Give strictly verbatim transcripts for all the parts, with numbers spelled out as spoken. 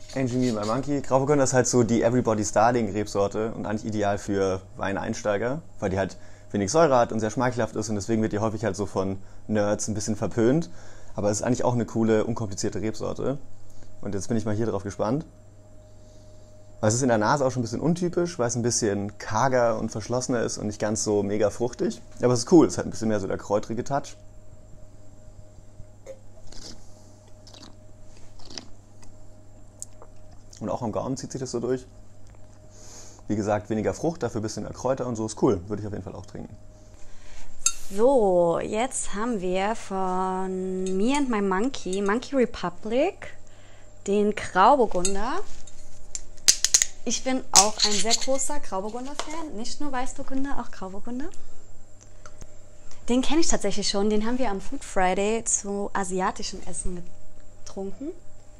Engineer by Monkey. Grauburgunder ist halt so die Everybody's Darling Rebsorte und eigentlich ideal für Weineinsteiger, weil die halt wenig Säure hat und sehr schmeichelhaft ist und deswegen wird die häufig halt so von Nerds ein bisschen verpönt. Aber es ist eigentlich auch eine coole, unkomplizierte Rebsorte. Und jetzt bin ich mal hier drauf gespannt. Es ist in der Nase auch schon ein bisschen untypisch, weil es ein bisschen karger und verschlossener ist und nicht ganz so mega fruchtig. Aber es ist cool, es hat ein bisschen mehr so der kräutrige Touch. Und auch am Gaumen zieht sich das so durch. Wie gesagt, weniger Frucht, dafür ein bisschen mehr Kräuter und so. Ist cool, würde ich auf jeden Fall auch trinken. So, jetzt haben wir von Me and My Monkey, Monkey Republic, den Grauburgunder. Ich bin auch ein sehr großer Grauburgunder-Fan, nicht nur Weißburgunder, auch Grauburgunder. Den kenne ich tatsächlich schon, den haben wir am Food Friday zu asiatischem Essen getrunken.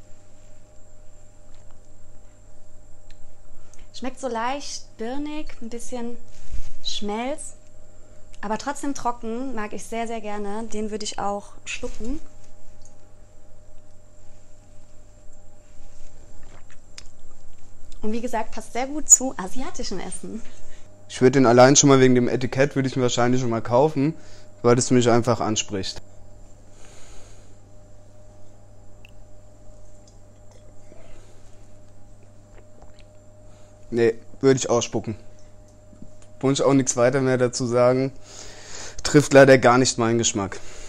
Schmeckt so leicht birnig, ein bisschen Schmelz, aber trotzdem trocken, mag ich sehr, sehr gerne. Den würde ich auch schlucken. Und wie gesagt, passt sehr gut zu asiatischem Essen. Ich würde den allein schon mal wegen dem Etikett, würde ich ihn wahrscheinlich schon mal kaufen, weil es mich einfach anspricht. Nee, würde ich ausspucken. Muss ich auch nichts weiter mehr dazu sagen. Trifft leider gar nicht meinen Geschmack.